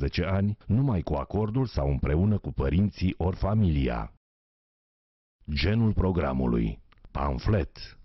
18 ani, numai cu acordul sau împreună cu părinții ori familia. Genul programului: pamflet.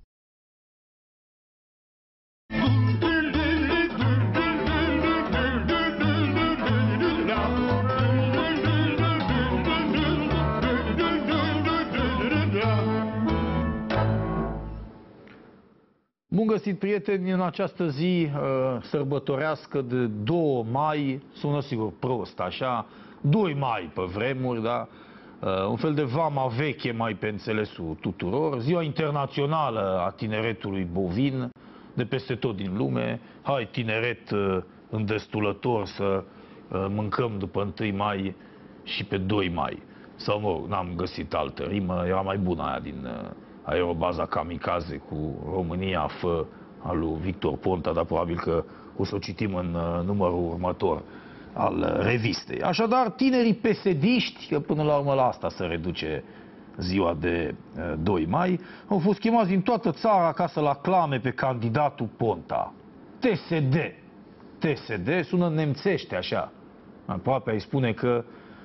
Bun găsit, prieteni, în această zi sărbătorească de 2 mai, sună sigur prost așa, 2 mai pe vremuri, da? Un fel de vama veche mai pe înțelesul tuturor, ziua internațională a tineretului bovin de peste tot din lume. Hai, tineret îndestulător să mâncăm după 1 mai și pe 2 mai. Sau, mă, n-am găsit altă rimă, era mai bună aia din aerobaza Kamikaze cu România fă al lui Victor Ponta, dar probabil că o să o citim în numărul următor al revistei. Așadar, tinerii pesediști, că până la urmă la asta se reduce ziua de 2 mai, au fost chemați din toată țara ca să-l aclame pe candidatul Ponta. TSD. TSD sună nemțește așa. Aproape ai spune că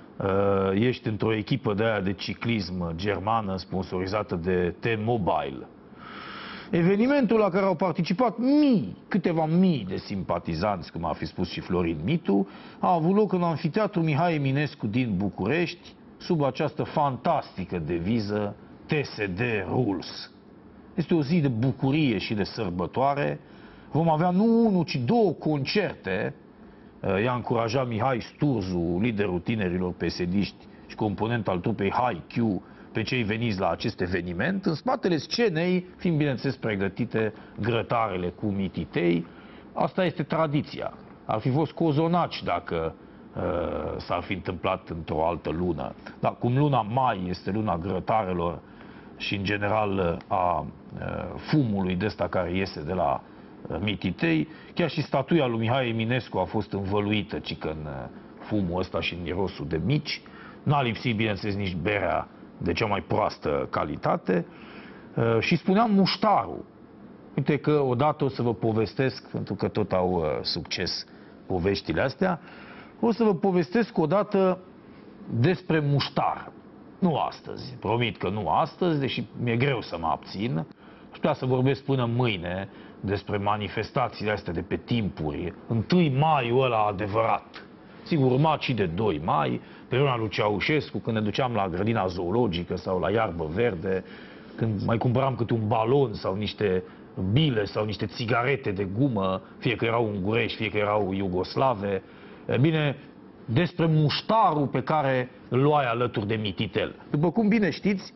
ești într-o echipă de aia de ciclism germană sponsorizată de T-Mobile. Evenimentul la care au participat câteva mii de simpatizanți, cum a fi spus și Florin Mitu, a avut loc în Amfiteatru Mihai Eminescu din București, sub această fantastică deviză TSD Rules. Este o zi de bucurie și de sărbătoare. Vom avea nu unul, ci 2 concerte. I-a încurajat Mihai Sturzu, liderul tinerilor pesediști și component al trupei HiQ, pe cei veniți la acest eveniment, în spatele scenei, fiind bineînțeles pregătite grătarele cu mititei. Asta este tradiția. Ar fi fost cozonaci dacă s-ar fi întâmplat într-o altă lună. Dar cum luna mai este luna grătarelor și în general a fumului de ăsta care iese de la mititei, chiar și statuia lui Mihai Eminescu a fost învăluită cică în fumul ăsta și în mirosul de mici. N-a lipsit, bineînțeles, nici berea de cea mai proastă calitate. Și spuneam muștarul. Uite că odată o să vă povestesc, pentru că tot au succes poveștile astea, o să vă povestesc odată despre muștar. Nu astăzi, promit că nu astăzi, deși mi-e greu să mă abțin. Aș putea să vorbesc până mâine despre manifestațiile astea de pe timpuri. 1 maiul ăla adevărat. Sigur, urmat și de 2 mai, pe vremea lui Ceaușescu, când ne duceam la grădina zoologică sau la iarbă verde, când mai cumpăram câte un balon sau niște bile sau niște țigarete de gumă, fie că erau ungurești, fie că erau iugoslave. E bine, despre muștarul pe care îl luai alături de mititel. După cum bine știți,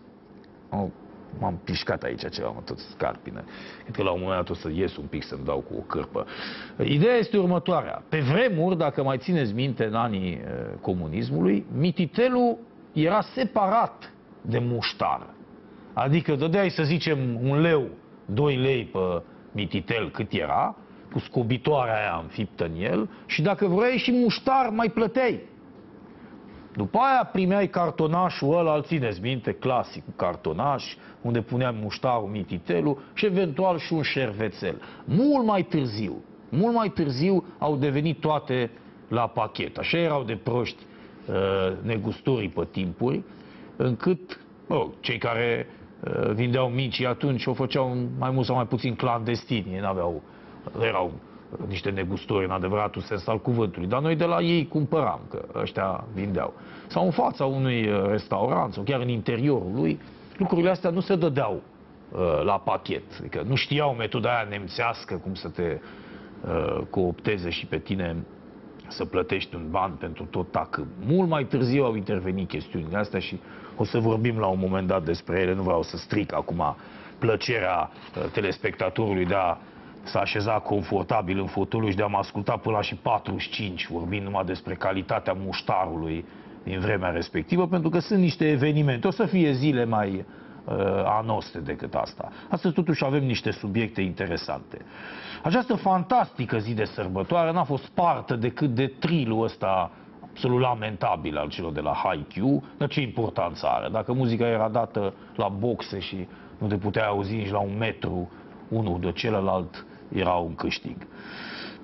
m-am pișcat aici ceva, mă tot scarpină. Cred că la un moment dat o să ies un pic să-mi dau cu o cârpă. Ideea este următoarea. Pe vremuri, dacă mai țineți minte, în anii comunismului, mititelul era separat de muștar. Adică dădeai, să zicem, 1 leu, 2 lei pe mititel cât era, cu scobitoarea aia înfiptă în el, și dacă vrei și muștar, mai plăteai. După aia primeai cartonașul ăla, îl țineți minte, clasicul cartonaș, unde puneam muștarul, mititelul și eventual și un șervețel. Mult mai târziu au devenit toate la pachet. Așa erau de proști negustorii pe timpuri, încât cei care vindeau micii atunci o făceau mai mult sau mai puțin clandestini. Ei erau niște negustori în adevăratul sens al cuvântului, dar noi de la ei cumpăram, că ăștia vindeau. Sau în fața unui restaurant, sau chiar în interiorul lui, lucrurile astea nu se dădeau la pachet. Adică nu știau metoda aia nemțească, cum să te coopteze și pe tine să plătești un ban pentru tot tacâm. Mult mai târziu au intervenit chestiunile astea și o să vorbim la un moment dat despre ele. Nu vreau să stric acum plăcerea telespectatorului de a s-a așezat confortabil în fotoliu și de a mă asculta până la și 45, vorbind numai despre calitatea muștarului din vremea respectivă, pentru că sunt niște evenimente. O să fie zile mai anoste decât asta. Astăzi totuși avem niște subiecte interesante. Această fantastică zi de sărbătoare n-a fost parte decât de trilul ăsta absolut lamentabil al celor de la HiQ, dar ce importanță are? Dacă muzica era dată la boxe și nu te puteai auzi nici la 1 metru unul de celălalt, era un câștig.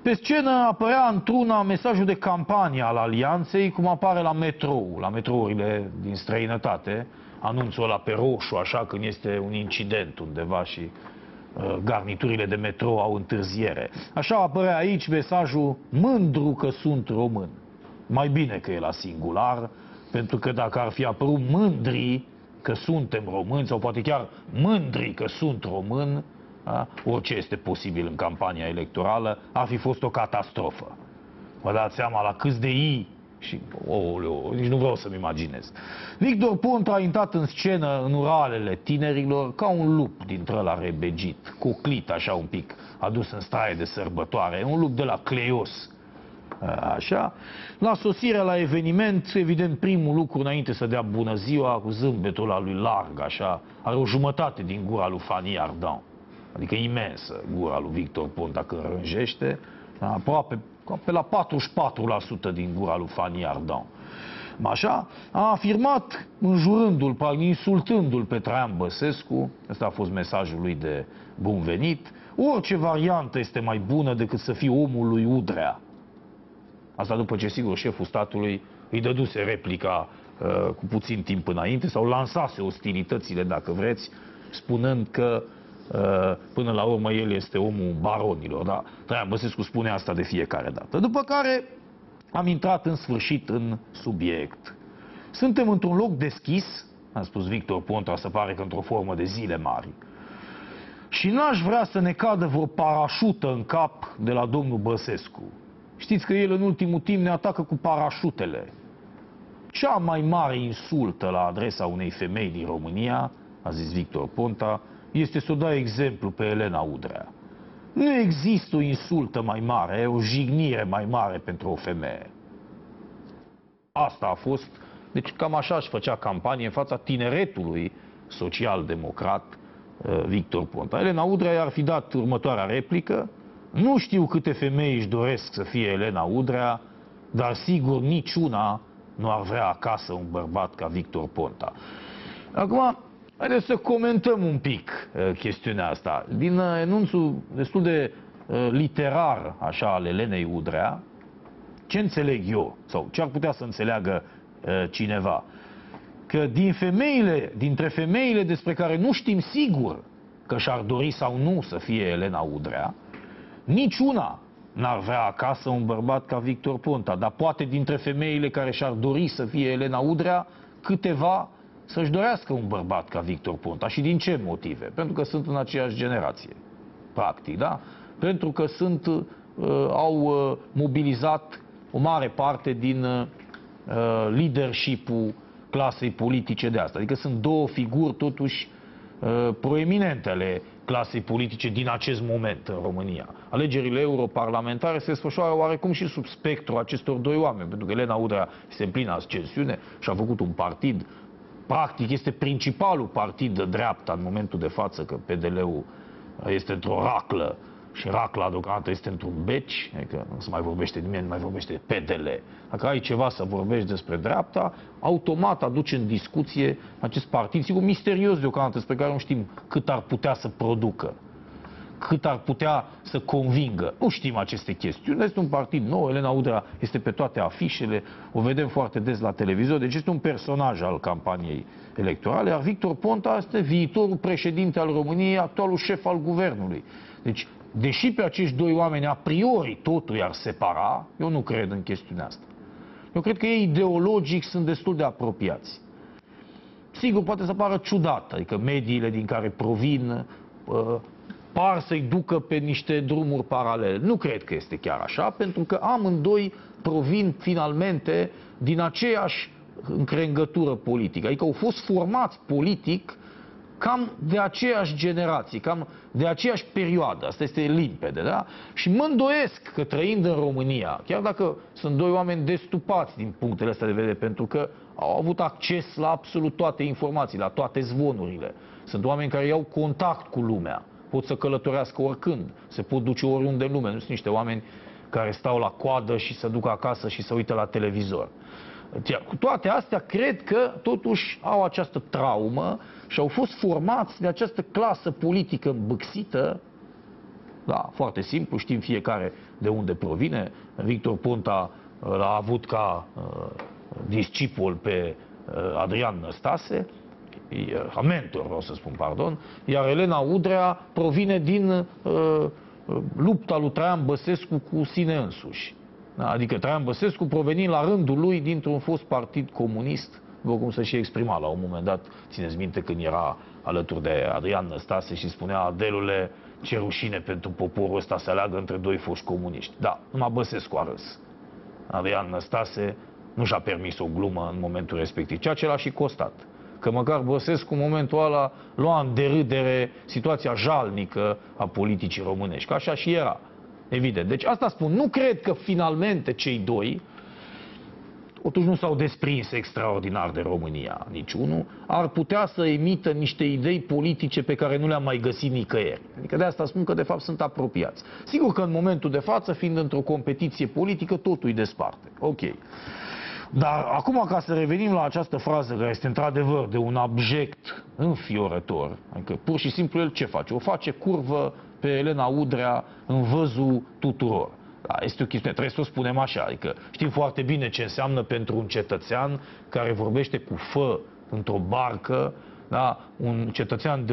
Pe scenă apărea într-una mesajul de campanie al alianței, cum apare la metrou, la metrourile din străinătate, anunțul ăla pe roșu, așa, când este un incident undeva și garniturile de metrou au întârziere. Așa apărea aici mesajul mândru că sunt român. Mai bine că e la singular, pentru că dacă ar fi apărut mândri că suntem români, sau poate chiar mândri că sunt român, da? Orice este posibil în campania electorală, ar fi fost o catastrofă. Vă dați seama la câți de i și, nici nu vreau să-mi imaginez. Victor Ponta a intrat în scenă în uralele tinerilor ca un lup dintre ăla rebegit, coclit așa un pic, adus în stare de sărbătoare, un lup de la Cleios. Așa. La sosirea la eveniment, evident, primul lucru înainte să dea bună ziua, cu zâmbetul ăla lui larg, așa, are o jumătate din gura lui Fanny Ardant. Adică imensă gura lui Victor Ponta când rânjește, aproape pe la 44% din gura lui Fanny Ardant. Așa, a afirmat, înjurându-l, insultându-l pe Traian Băsescu, ăsta a fost mesajul lui de bun venit, orice variantă este mai bună decât să fii omul lui Udrea. Asta după ce, sigur, șeful statului îi dăduse replica cu puțin timp înainte, sau lansase ostilitățile, dacă vreți, spunând că până la urmă el este omul baronilor. Da? Traian Băsescu spune asta de fiecare dată. După care am intrat în sfârșit în subiect. Suntem într-un loc deschis, a spus Victor Ponta, să pare că într-o formă de zile mari. Și n-aș vrea să ne cadă vreo parașută în cap de la domnul Băsescu. Știți că el în ultimul timp ne atacă cu parașutele. Cea mai mare insultă la adresa unei femei din România, a zis Victor Ponta, este să o dai exemplu pe Elena Udrea. Nu există o insultă mai mare, o jignire mai mare pentru o femeie. Asta a fost, deci cam așa își făcea campanie în fața tineretului social-democrat Victor Ponta. Elena Udrea i-ar fi dat următoarea replică: nu știu câte femei își doresc să fie Elena Udrea, dar sigur niciuna nu ar vrea acasă un bărbat ca Victor Ponta. Acum, haideți să comentăm un pic chestiunea asta. Din enunțul destul de literar, așa, al Elenei Udrea, ce înțeleg eu, sau ce ar putea să înțeleagă cineva, că dintre femeile despre care nu știm sigur că și-ar dori sau nu să fie Elena Udrea, niciuna n-ar vrea acasă un bărbat ca Victor Ponta, dar poate dintre femeile care și-ar dori să fie Elena Udrea, câteva să-și dorească un bărbat ca Victor Ponta. Și din ce motive? Pentru că sunt în aceeași generație, practic, da? Pentru că au mobilizat o mare parte din leadership-ul clasei politice de asta. Adică sunt două figuri totuși proeminente ale clasei politice din acest moment în România. Alegerile europarlamentare se desfășoară oarecum și sub spectrul acestor doi oameni, pentru că Elena Udrea este în plină ascensiune și a făcut un partid, practic este principalul partid de dreapta în momentul de față, că PDL-ul este într-o raclă și racla deocamdată este într-un beci, adică nu se mai vorbește de mine, nu mai vorbește de PDL. Dacă ai ceva să vorbești despre dreapta, automat aduci în discuție acest partid, sigur misterios deocamdată, despre care nu știm cât ar putea să producă, cât ar putea să convingă. Nu știm aceste chestiuni. Este un partid nou, Elena Udrea este pe toate afișele, o vedem foarte des la televizor, deci este un personaj al campaniei electorale, iar Victor Ponta este viitorul președinte al României, actualul șef al guvernului. Deci, deși pe acești doi oameni a priori totul i-ar separa, eu nu cred în chestiunea asta. Eu cred că ei ideologic sunt destul de apropiați. Sigur, poate să pară ciudat, adică mediile din care provin par să-i ducă pe niște drumuri paralele. Nu cred că este chiar așa, pentru că amândoi provin finalmente din aceeași încrengătură politică. Adică au fost formați politic cam de aceeași generație, cam de aceeași perioadă. Asta este limpede, da? Și mă îndoiesc că trăind în România, chiar dacă sunt doi oameni destupați din punctele astea de vedere, pentru că au avut acces la absolut toate informațiile, la toate zvonurile. Sunt oameni care iau contact cu lumea, pot să călătorească oricând, se pot duce oriunde în lume. Nu sunt niște oameni care stau la coadă și se duc acasă și se uită la televizor. Cu toate astea, cred că totuși au această traumă și au fost formați de această clasă politică îmbâxită Da, foarte simplu, știm fiecare de unde provine. Victor Ponta l-a avut ca discipol pe Adrian Năstase, mentor, vreau să spun, pardon, iar Elena Udrea provine din lupta lui Traian Băsescu cu sine însuși. Da, adică Traian Băsescu provenind la rândul lui dintr-un fost partid comunist, după cum să și exprima la un moment dat, țineți minte când era alături de Adrian Năstase și spunea: Adelule, ce rușine pentru poporul ăsta să aleagă între doi foști comuniști. Da, numai Băsescu a râs. Adrian Năstase nu și-a permis o glumă în momentul respectiv, ceea ce l-a și costat. Că măcar Băsescu în momentul ăla lua în derâdere situația jalnică a politicii românești, că așa și era, evident. Deci asta spun, nu cred că finalmente cei doi, totuși nu s-au desprins extraordinar de România, niciunul, ar putea să emită niște idei politice pe care nu le-am mai găsit nicăieri. Adică de asta spun că de fapt sunt apropiați. Sigur că în momentul de față, fiind într-o competiție politică, totul îi desparte. Ok. Dar acum, ca să revenim la această frază, care este într-adevăr de un abject înfiorător, adică pur și simplu el ce face? O face curvă pe Elena Udrea în văzul tuturor. Da, este o chestiune, trebuie să o spunem așa, adică știm foarte bine ce înseamnă pentru un cetățean care vorbește cu fă într-o barcă, da, un cetățean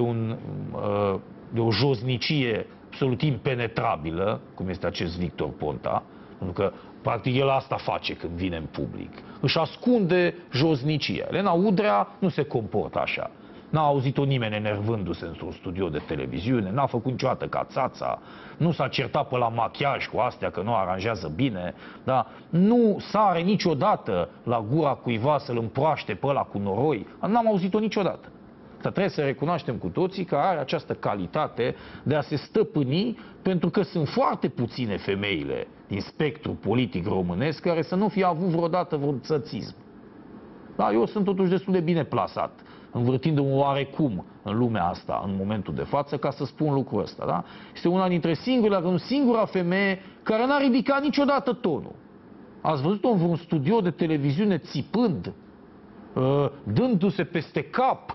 de o josnicie absolut impenetrabilă, cum este acest Victor Ponta, pentru că practic el asta face când vine în public. Își ascunde josnicia. Elena Udrea nu se comportă așa. N-a auzit-o nimeni enervându-se într-un studio de televiziune, n-a făcut niciodată ca țața, nu s-a certat pe la machiaj cu astea că nu aranjează bine, da? Nu sare niciodată la gura cuiva să-l împroaște pe ăla cu noroi. N-am auzit-o niciodată. Dar trebuie să recunoaștem cu toții că are această calitate de a se stăpâni, pentru că sunt foarte puține femeile din spectrul politic românesc care să nu fie avut vreodată vreun țățism. Da, eu sunt totuși destul de bine plasat, învârtindu-mă oarecum în lumea asta, în momentul de față, ca să spun lucrul ăsta. Da? Este una dintre singurele, dacă nu singura femeie care n-a ridicat niciodată tonul. Ați văzut-o în vreun studio de televiziune țipând, dându-se peste cap,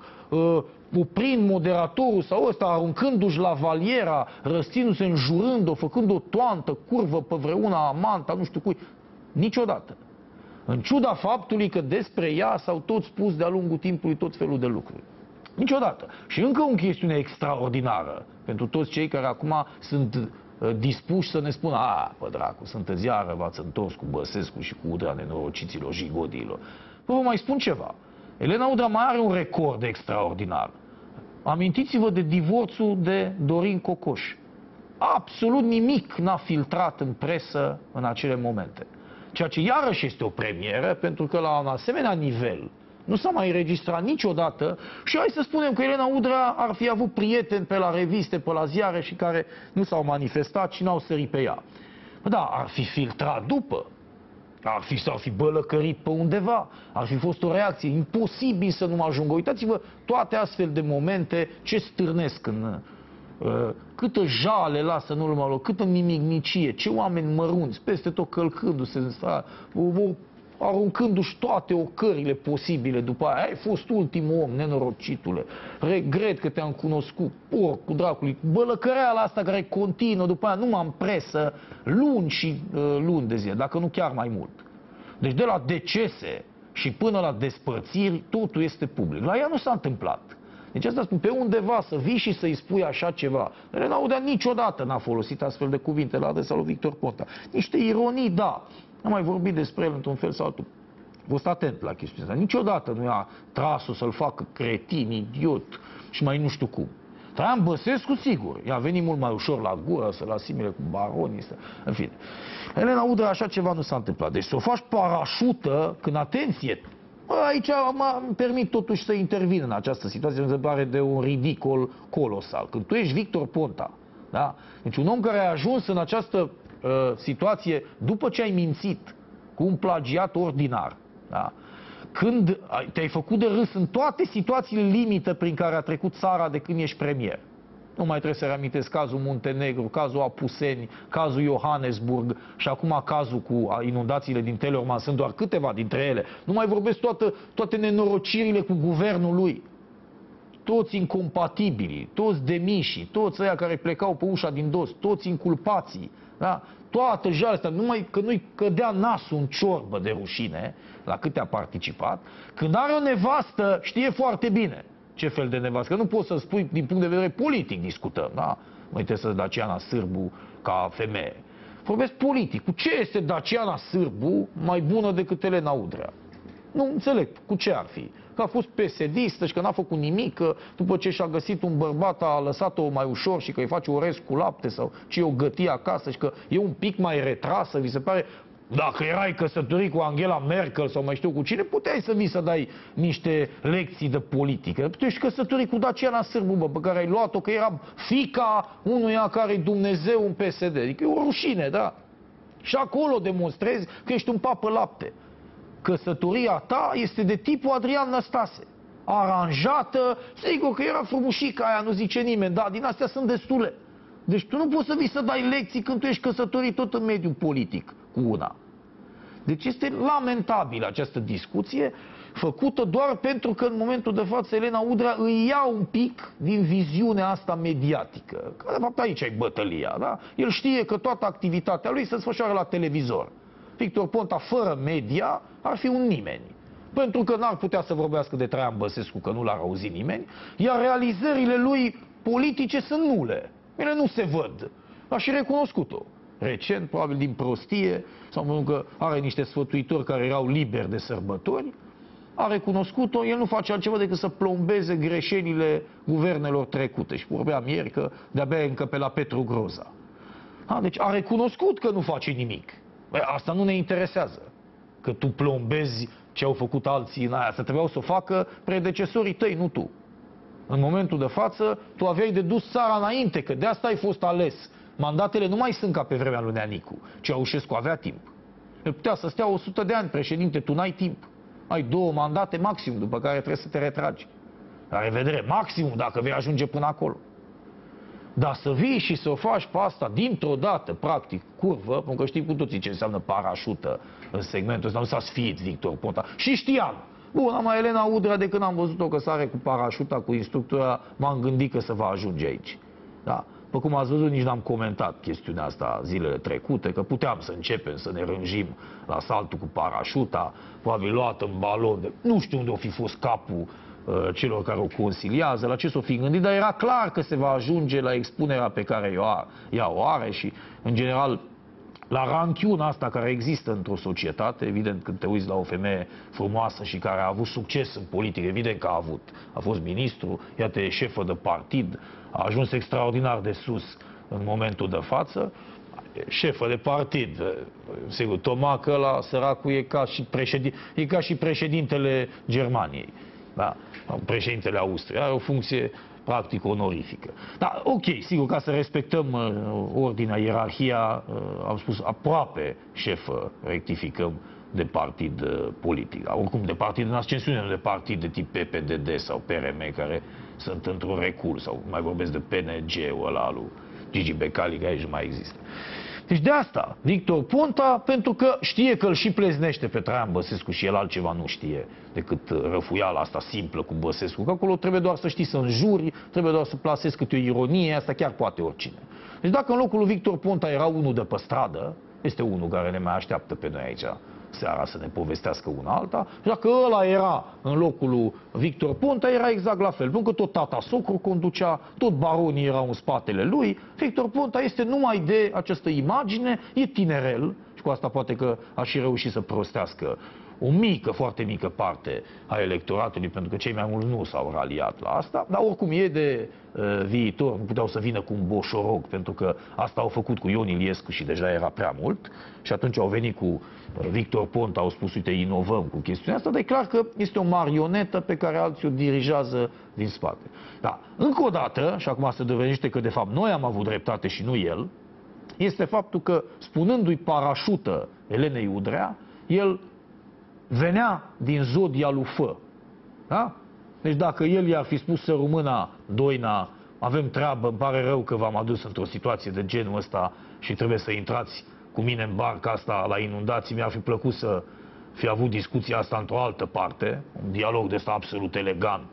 oprind moderatorul sau ăsta, aruncându-și la valiera, răstindu-se, înjurând-o, făcând o toantă, curvă pe vreuna amanta, nu știu cui. Niciodată. În ciuda faptului că despre ea s-au tot spus de-a lungul timpului tot felul de lucruri. Niciodată. Și încă o chestiune extraordinară pentru toți cei care acum sunt dispuși să ne spună: a, pă dracu, sunteți iară, v-ați întors cu Băsescu și cu Udrea nenorociților, jigodiilor. Vă mai spun ceva. Elena Udrea mai are un record extraordinar. Amintiți-vă de divorțul de Dorin Cocoș. Absolut nimic n-a filtrat în presă în acele momente. Ceea ce iarăși este o premieră, pentru că la un asemenea nivel nu s-a mai înregistrat niciodată. Și hai să spunem că Elena Udrea ar fi avut prieteni pe la reviste, pe la ziare și care nu s-au manifestat și n-au sărit pe ea. Da, ar fi filtrat după. S-ar fi bălăcărit pe undeva, ar fi fost o reacție, imposibil să nu ajungă. Uitați-vă toate astfel de momente ce stârnesc în... câtă jale lasă în urma lor, câtă nimicnicie, ce oameni mărunți, peste tot călcându-se în stradă, aruncându-și toate ocările posibile după aia. Ai fost ultimul om, nenorocitule, regret că te-am cunoscut, porcul dracului, bălăcăreala asta care continuă după aia, numai în presă, luni și luni de zile, dacă nu chiar mai mult. Deci de la decese și până la despărțiri, totul este public. La ea nu s-a întâmplat. Deci asta spun, pe undeva să vii și să-i spui așa ceva. Elena Udrea niciodată n-a folosit astfel de cuvinte la adresa lui Victor Ponta. Niște ironii, da. Am mai vorbit despre el într-un fel sau altul. A fost atent la chestiunea asta. Niciodată nu i-a tras-o să-l facă cretin, idiot și mai nu știu cum. Traian Băsescu, sigur, i-a venit mult mai ușor la gură să-l asimile cu baronii, în fine. Elena Udrea așa ceva nu s-a întâmplat. Deci să o faci parașută, când, atenție, aici îmi permit totuși să intervin în această situație, mi se pare de un ridicol colosal. Când tu ești Victor Ponta, da? Deci un om care a ajuns în această situație după ce ai mințit cu un plagiat ordinar, da? Când te-ai făcut de râs în toate situațiile limită prin care a trecut țara de când ești premier. Nu mai trebuie să reamintesc cazul Muntenegru, cazul Apuseni, cazul Johannesburg și acum cazul cu inundațiile din Teleorman. Sunt doar câteva dintre ele. Nu mai vorbesc toate nenorocirile cu guvernul lui. toți incompatibili, toți demișii, toți ăia care plecau pe ușa din dos, toți inculpații, da? Toată jale astea, numai că nu-i cădea nasul în ciorbă de rușine la câte a participat, când are o nevastă, știe foarte bine ce fel de nevastă, că nu poți să spui din punct de vedere politic discutăm, da? Mă interesează Daciana Sârbu ca femeie. Vorbesc politic. Cu ce este Daciana Sârbu mai bună decât Elena Udrea? Nu înțeleg cu ce ar fi. Că a fost PSD-istă și că n-a făcut nimic, că după ce și-a găsit un bărbat a lăsat-o mai ușor și că îi face orez cu lapte sau ce o gătie acasă și că e un pic mai retrasă, vi se pare? Dacă erai căsătorit cu Angela Merkel sau mai știu cu cine, puteai să vii să dai niște lecții de politică. Tu ești căsătorit cu Daciana Sârbu, bă, pe care ai luat-o, că era fiica unuia care-i Dumnezeu în PSD. Adică e o rușine, da? Și acolo demonstrezi că ești un papă lapte. Căsătoria ta este de tipul Adrian Năstase. Aranjată, sigur că era frumușica aia, nu zice nimeni, da, din astea sunt destule. Deci tu nu poți să vii să dai lecții când tu ești căsătorit tot în mediul politic cu una. Deci este lamentabilă această discuție, făcută doar pentru că în momentul de față Elena Udrea îi ia un pic din viziunea asta mediatică. Că de fapt aici e bătălia, da? El știe că toată activitatea lui se desfășoară la televizor. Victor Ponta, fără media, ar fi un nimeni. Pentru că n-ar putea să vorbească de Traian Băsescu, că nu l-ar auzi nimeni, iar realizările lui politice sunt nule. Ele nu se văd. A și recunoscut-o. Recent, probabil din prostie, sau pentru că are niște sfătuitori care erau liberi de sărbători, a recunoscut-o, el nu face altceva decât să plombeze greșelile guvernelor trecute. Și vorbeam ieri că de-abia e încă pe la Petru Groza. Deci a recunoscut că nu face nimic. Asta nu ne interesează. Că tu plombezi ce au făcut alții în aia. Asta trebuiau să o facă predecesorii tăi, nu tu. În momentul de față, tu aveai de dus țara înainte, că de asta ai fost ales. Mandatele nu mai sunt ca pe vremea lui Neanicu. Ceaușescu avea timp. El putea să stea 100 de ani președinte, tu n-ai timp. Ai 2 mandate maxim, după care trebuie să te retragi. La revedere, maximum, dacă vei ajunge până acolo. Dar să vii și să o faci pe asta dintr-o dată, practic, curvă, pentru că știm cu toții ce înseamnă parașută în segmentul ăsta, nu s-a sfiit Victor Ponta. Și știam. Bun, am Elena Udrea, de când am văzut-o că sare cu parașuta, cu instructora, m-am gândit că se va ajunge aici. Da? După cum ați văzut, nici n-am comentat chestiunea asta zilele trecute, că puteam să începem să ne rânjim la saltul cu parașuta, probabil luat în balon. Nu știu unde o fi fost capul celor care o consiliază, la ce s-o fi gândit, dar era clar că se va ajunge la expunerea pe care ea o are și, în general, la ranchiuna asta care există într-o societate. Evident, când te uiți la o femeie frumoasă și care a avut succes în politică, evident că a avut. A fost ministru, iată, e șefă de partid, a ajuns extraordinar de sus în momentul de față, șefă de partid. Sigur, Tomac ăla, săracul, e ca și președintele Germaniei. Da? Președintele Austriei. Are o funcție practic onorifică. Dar, ok, sigur, ca să respectăm ordinea, ierarhia, am spus aproape șefă, rectificăm, de partid politic. Oricum, de partid în ascensiune, nu de partid de tip PPDD sau PRM, care sunt într-un recul, sau mai vorbesc de PNG-ul ăla lui Gigi Becali, care aici nu mai există. Deci de asta, Victor Ponta, pentru că știe că îl și pleznește pe Traian Băsescu și el altceva nu știe decât răfuiala asta simplă cu Băsescu, că acolo trebuie doar să știi să înjuri, trebuie doar să plasezi câte o ironie, asta chiar poate oricine. Deci dacă în locul lui Victor Ponta era unul de pe stradă, este unul care ne mai așteaptă pe noi aici seara să ne povestească una alta, și dacă ăla era în locul lui Victor Ponta, era exact la fel. Pentru că tot tata socru conducea, tot baronii erau în spatele lui, Victor Ponta este numai de această imagine, e tinerel, și cu asta poate că a și reușit să prostească o mică, foarte mică parte a electoratului, pentru că cei mai mulți nu s-au raliat la asta, dar oricum e de viitor, nu puteau să vină cu un boșorog, pentru că asta au făcut cu Ion Iliescu și deja era prea mult, și atunci au venit cu Victor Ponta, au spus, uite, inovăm cu chestiunea asta, dar e clar că este o marionetă pe care alții o dirigează din spate. Da, încă o dată, și acum se dovedește că de fapt noi am avut dreptate și nu el, este faptul că, spunându-i parașută Elenei Udrea, el venea din zodia lui Fă. Da? Deci dacă el i-ar fi spus sărumâna, Doina, avem treabă, îmi pare rău că v-am adus într-o situație de genul ăsta și trebuie să intrați cu mine în barca asta la inundații, mi-ar fi plăcut să fi avut discuția asta într-o altă parte, un dialog de ăsta absolut elegant,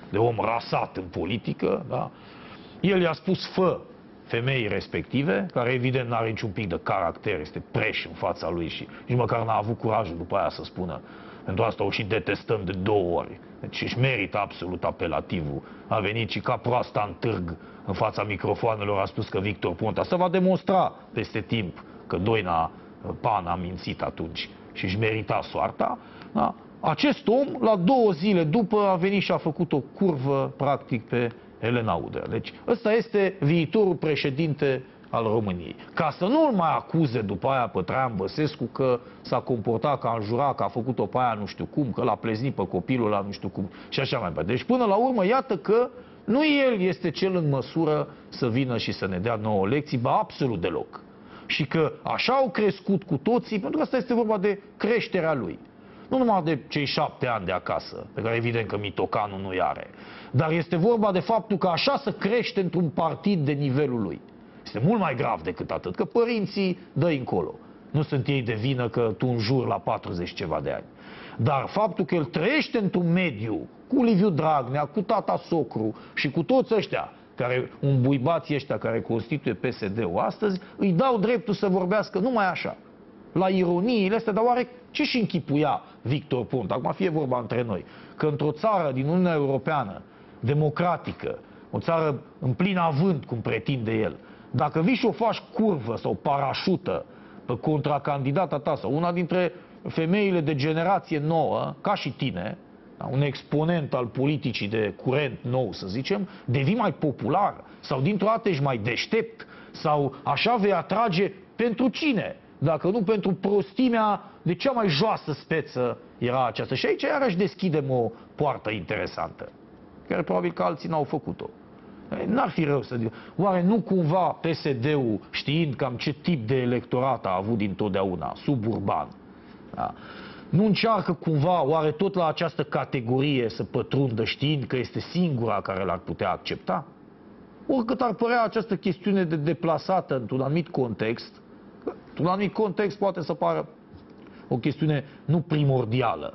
de om rasat în politică, da? El i-a spus fă femeii respective, care evident n-are niciun pic de caracter, este preș în fața lui și nici măcar n-a avut curajul după aia să spună. Pentru asta o și detestăm de 2 ori. Deci își merită absolut apelativul. A venit și ca proasta în târg în fața microfoanelor, a spus că Victor Ponta se va demonstra peste timp că Doina Pan a mințit atunci și își merita soarta. Da? Acest om, la 2 zile după, a venit și a făcut o curvă, practic, pe Elena Udrea. Deci ăsta este viitorul președinte al României. Ca să nu-l mai acuze după aia pe Traian Băsescu că s-a comportat, că a înjurat, că a făcut-o pe aia nu știu cum, că l-a pleznit pe copilul la nu știu cum și așa mai departe. Deci până la urmă, iată că nu el este cel în măsură să vină și să ne dea nouă lecții, ba absolut deloc. Și că așa au crescut cu toții, pentru că asta este vorba de creșterea lui. Nu numai de cei 7 ani de acasă, pe care evident că Mitocanul nu-i are, dar este vorba de faptul că așa se crește într-un partid de nivelul lui. Este mult mai grav decât atât, că părinții dă încolo. Nu sunt ei de vină că tu înjuri la 40 ceva de ani. Dar faptul că el trăiește într-un mediu cu Liviu Dragnea, cu tata socru și cu toți ăștia, care umbuibații ăștia care constituie PSD-ul astăzi, îi dau dreptul să vorbească numai așa. La ironiile astea, dar oare ce și închipuia Victor Ponta? Acum fie vorba între noi, că într-o țară din Uniunea Europeană, democratică, o țară în plin avânt, cum pretinde el, dacă vii și o faci curvă sau parașută pe contracandidata ta sau una dintre femeile de generație nouă, ca și tine, un exponent al politicii de curent nou, să zicem, devii mai popular sau dintr-o dată ești mai deștept sau așa vei atrage pentru cine? Dacă nu pentru prostimea de cea mai joasă speță era aceasta. Și aici iarăși deschidem o poartă interesantă, care probabil că alții n-au făcut-o. N-ar fi rău să zic. Oare nu cumva PSD-ul, știind cam ce tip de electorat a avut dintotdeauna, suburban, da? Nu încearcă cumva, oare tot la această categorie să pătrundă, știind că este singura care l-ar putea accepta? Oricât ar părea această chestiune de deplasată într-un anumit context, într-un anumit context poate să pară o chestiune nu primordială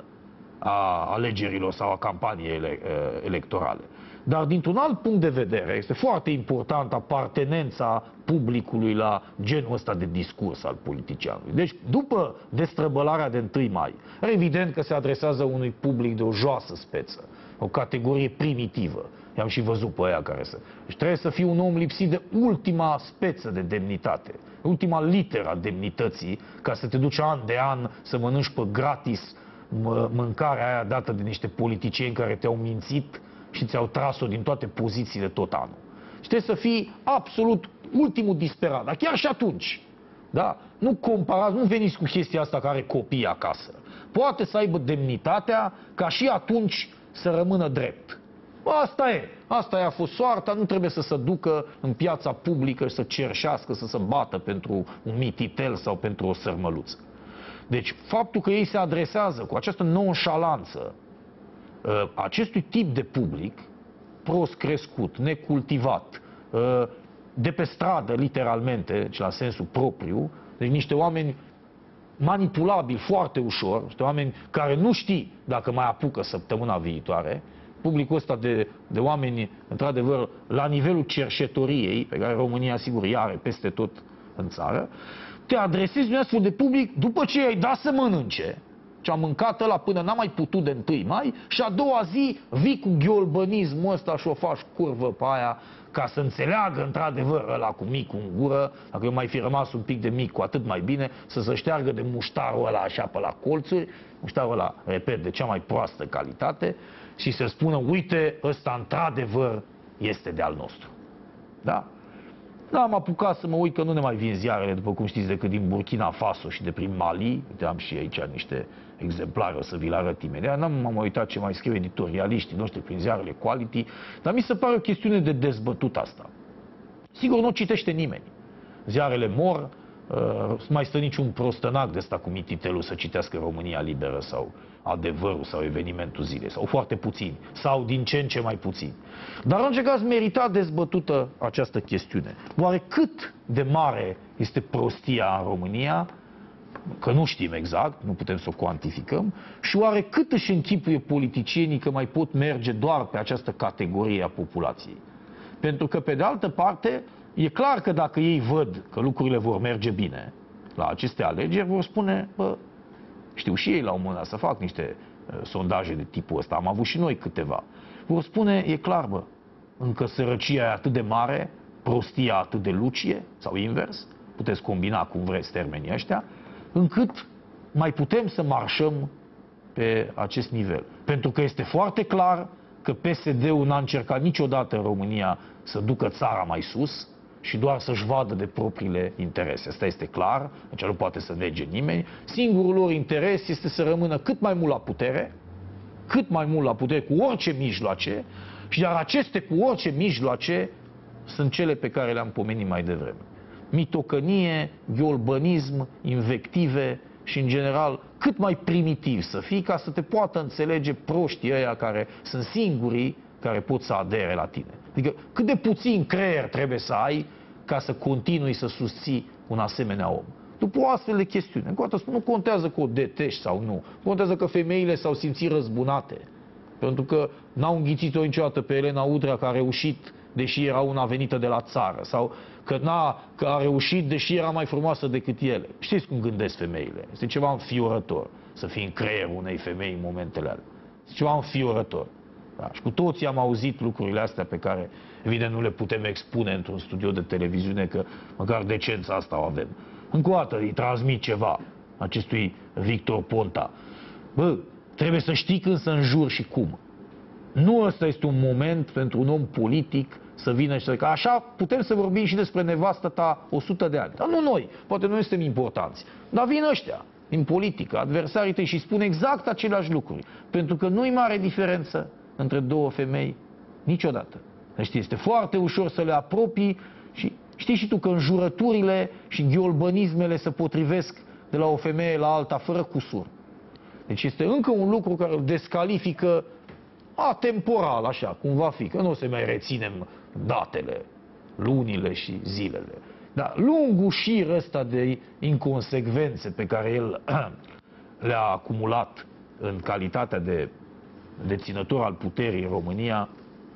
a alegerilor sau a campaniei electorale. Dar dintr-un alt punct de vedere, este foarte important apartenența publicului la genul ăsta de discurs al politicianului. Deci, după destrăbălarea de 1 mai, evident că se adresează unui public de o joasă speță, o categorie primitivă. I-am și văzut pe aia care să... Deci trebuie să fii un om lipsit de ultima speță de demnitate, ultima literă a demnității, ca să te duci an de an să mănânci pe gratis mâncarea aia dată de niște politicieni care te-au mințit și ți-au tras-o din toate pozițiile tot anul. Și trebuie să fii absolut ultimul disperat. Dar chiar și atunci, da? Nu comparați, nu veniți cu chestia asta care are copii acasă. Poate să aibă demnitatea ca și atunci să rămână drept. Asta e. Asta a fost soarta, nu trebuie să se ducă în piața publică și să cerșească, să se bată pentru un mititel sau pentru o sărmăluță. Deci faptul că ei se adresează cu această nonșalanță acestui tip de public prost crescut, necultivat, de pe stradă, literalmente, deci la sensul propriu, deci niște oameni manipulabili foarte ușor, niște oameni care nu știi dacă mai apucă săptămâna viitoare, publicul ăsta de oameni, într-adevăr, la nivelul cerșetoriei, pe care România, sigur, îi are peste tot în țară, te adresezi unui astfel de public după ce i-ai dat să mănânce, ce a mâncat ăla până n-a mai putut de 1 mai, și a doua zi vii cu ghiolbănismul ăsta și o faci curvă pe aia ca să înțeleagă într-adevăr ăla cu micul în gură, dacă eu mai fi rămas un pic de mic, cu atât mai bine, să se șteargă de muștarul ăla așa pe la colțuri, muștarul ăla, repet, de cea mai proastă calitate, și să spună, uite, ăsta într-adevăr este de al nostru. Da? Da, am apucat să mă uit că nu ne mai vin ziarele, după cum știți, decât din Burkina Faso și de prin Mali. Uite, am și aici niște exemplare, o să vi le arăt imediat. M-am uitat ce mai scriu editorialiștii noștri prin ziarele Quality, dar mi se pare o chestiune de dezbătut asta. Sigur, nu citește nimeni. Ziarele mor, mai stă niciun prostănac de ăsta cu mititelul să citească România Liberă sau Adevărul sau Evenimentul Zilei, sau foarte puțini, sau din ce în ce mai puțini. Dar în orice caz merita dezbătută această chestiune. Oare cât de mare este prostia în România că nu știm exact, nu putem să o cuantificăm, și oare cât își închipuie politicienii că mai pot merge doar pe această categorie a populației? Pentru că, pe de altă parte, e clar că dacă ei văd că lucrurile vor merge bine la aceste alegeri, vor spune, bă, știu și ei la un moment dat să fac niște sondaje de tipul ăsta, am avut și noi câteva. Vor spune, e clar, bă, încă sărăcia e atât de mare, prostia atât de lucie, sau invers, puteți combina cum vreți termenii ăștia, încât mai putem să marșăm pe acest nivel. Pentru că este foarte clar că PSD-ul n-a încercat niciodată în România să ducă țara mai sus și doar să-și vadă de propriile interese. Asta este clar, deci nu poate să nege nimeni. Singurul lor interes este să rămână cât mai mult la putere, cu orice mijloace, și iar aceste cu orice mijloace sunt cele pe care le-am pomenit mai devreme. Mitocănie, ghiolbănism, invective și, în general, cât mai primitiv să fii ca să te poată înțelege proștii ăia care sunt singurii care pot să adere la tine. Adică cât de puțin creier trebuie să ai ca să continui să susții un asemenea om. După o astfel de chestiune, încă o dată, nu contează că o detești sau nu, contează că femeile s-au simțit răzbunate, pentru că n-au înghițit-o niciodată pe Elena Udrea, că a reușit, deși era una venită de la țară, sau că a reușit, deși era mai frumoasă decât ele. Știți cum gândesc femeile? Este ceva înfiorător să fii în creierul unei femei în momentele alea. Este ceva înfiorător. Da? Și cu toții am auzit lucrurile astea pe care, evident, nu le putem expune într-un studio de televiziune, că măcar decența asta o avem. Încă o dată îi transmit ceva acestui Victor Ponta. Bă, trebuie să știi când să înjuri și cum. Nu ăsta este un moment pentru un om politic să vină și să zică, așa putem să vorbim și despre nevastă ta 100 de ani. Dar nu noi, poate noi suntem importanți. Dar vin ăștia, în politică, adversarii tăi, și spun exact aceleași lucruri. Pentru că nu-i mare diferență între două femei niciodată. Deci este foarte ușor să le apropii și știi și tu că înjurăturile și ghiolbănismele se potrivesc de la o femeie la alta fără cusur. Deci este încă un lucru care îl descalifică atemporal, așa, cum va fi, că nu o să mai reținem datele, lunile și zilele. Dar lungul șir ăsta de inconsecvențe pe care el le-a acumulat în calitatea de deținător al puterii în România,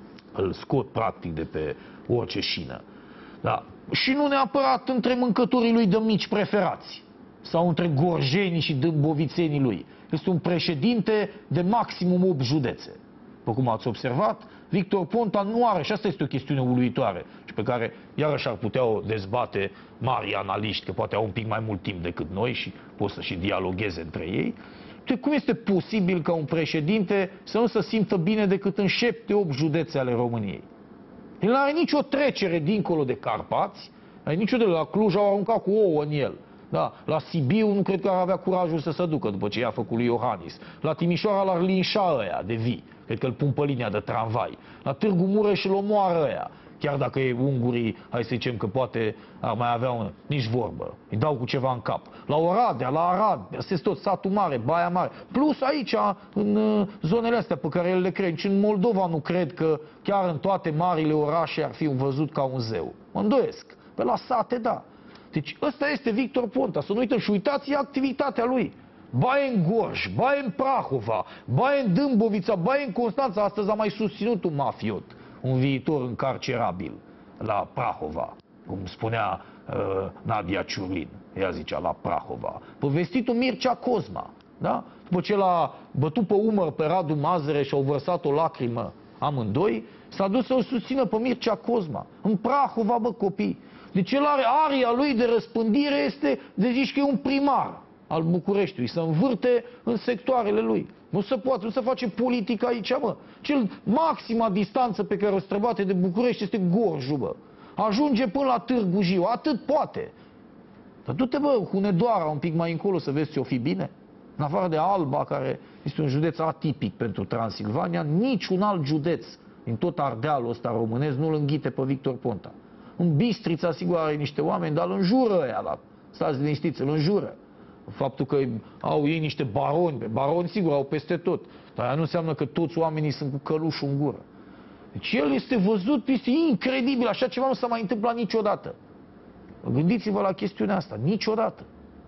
îl scot practic de pe orice șină. Da. Și nu neapărat între mâncătorii lui de mici preferați sau între gorjenii și dâmbovițenii lui. Este un președinte de maximum 8 județe. După cum ați observat, Victor Ponta nu are, și asta este o chestiune uluitoare, și pe care iarăși ar putea o dezbate mari analiști, că poate au un pic mai mult timp decât noi și pot să și dialogueze între ei. Cum este posibil ca un președinte să nu se simtă bine decât în 7-8 județe ale României? El nu are nicio trecere dincolo de Carpați, nicio de la Cluj au aruncat cu ouă în el. Da, la Sibiu nu cred că ar avea curajul să se ducă după ce i-a făcut lui Iohannis. La Timișoara l-ar linșa ăia de vii. Cred că îl pun pe linia de tramvai. La Târgu Mureș îl omoară ăia. Chiar dacă e ungurii, hai să zicem că poate ar mai avea nici vorbă. Îi dau cu ceva în cap. La Oradea, la Arad, este tot satul mare, Baia Mare. Plus aici, în zonele astea pe care el le cred. Și în Moldova nu cred că chiar în toate marile orașe ar fi văzut ca un zeu. Mă îndoiesc. Pe la sate, da. Deci ăsta este Victor Ponta. Să nu uităm și uitați activitatea lui. Baie în Gorj, baie în Prahova, baie în Dâmbovița, baie în Constanța. Astăzi a mai susținut un mafiot, un viitor încarcerabil la Prahova, cum spunea Nadia Ciurlin. Ea zicea la Prahova. Povestitul Mircea Cosma, da? După ce l-a bătut pe umăr pe Radu Mazăre și au vărsat o lacrimă amândoi, s-a dus să-l susțină pe Mircea Cosma. În Prahova, bă, copii. Deci el are, aria lui de răspândire este de zici că e un primar al Bucureștiului, să învârte în sectoarele lui. Nu se poate, nu se face politică aici, mă. Maxima distanță pe care o străbate de București este Gorjul, bă. Ajunge până la Târgu Jiu, atât poate. Dar du-te, bă, Hunedoara un pic mai încolo să vezi ce o fi bine. În afară de Alba, care este un județ atipic pentru Transilvania, niciun alt județ din tot Ardealul ăsta românesc nu-l înghite pe Victor Ponta. În Bistrița, sigur, are niște oameni, dar îl înjură ăia, la stați liniștiți, îl înjură. Faptul că au ei niște baroni, sigur, au peste tot. Dar aia nu înseamnă că toți oamenii sunt cu călușul în gură. Deci el este văzut, este incredibil, așa ceva nu s-a mai întâmplat niciodată. Gândiți-vă la chestiunea asta, niciodată.